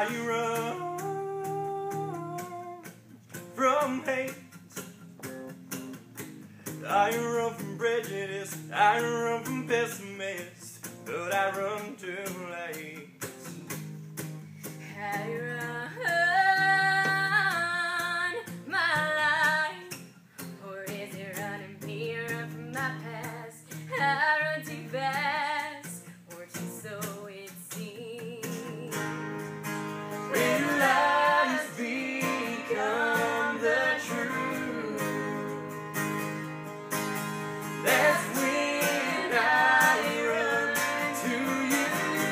I run from hate, I run from prejudice, I run from pessimists, but I run too late. I run my life, or is it running me? Run from my past? I run too fast, or too slow it seems. When lies become the truth, that's when I run to you.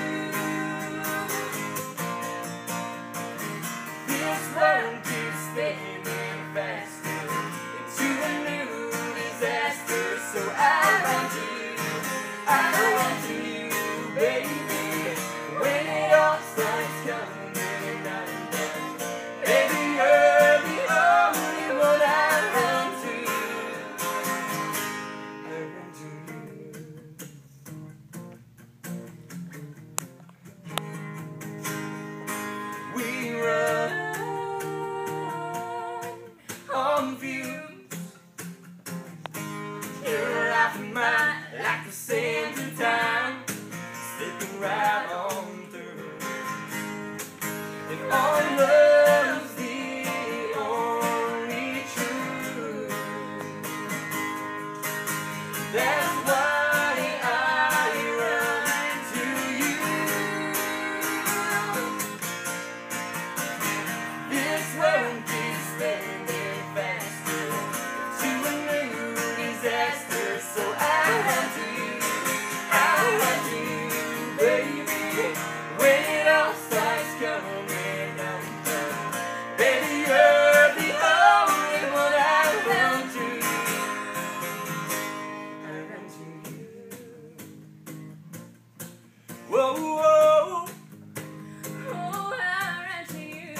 This world keeps spinning faster into a new disaster, so I run to you, I run to you, baby. When it all starts coming undone, baby, you're the only one I run to. I run to you. We run on views. Your life and mine, like the sands of time, slipping right on through. And our love's the only truth. That's why I run to you. This world keeps spinning faster to a new disaster, so I run to you, I run to you, baby. When it all starts coming undone, baby, you're the only one I run to. I run to you. Whoa, whoa. Oh, I run to you.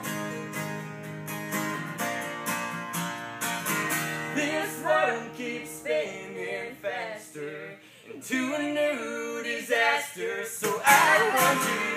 This world keeps spinning faster into a new disaster, so I run to you.